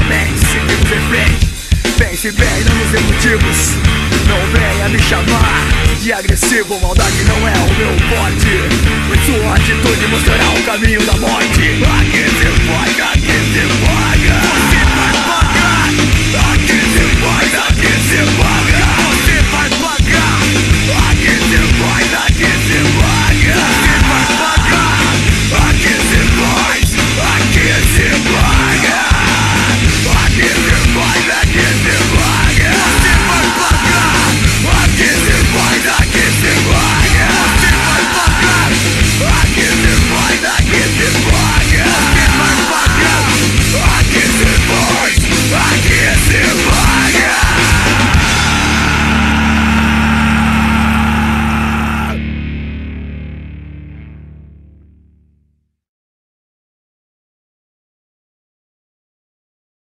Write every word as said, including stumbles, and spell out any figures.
mente, seguimos em frente. Pense bem, não nos emotivos. Não venha me chamar de agressivo, maldade não é o meu forte. Pois sua atitude mostrará o caminho da morte. Aqui se paga, aqui se paga.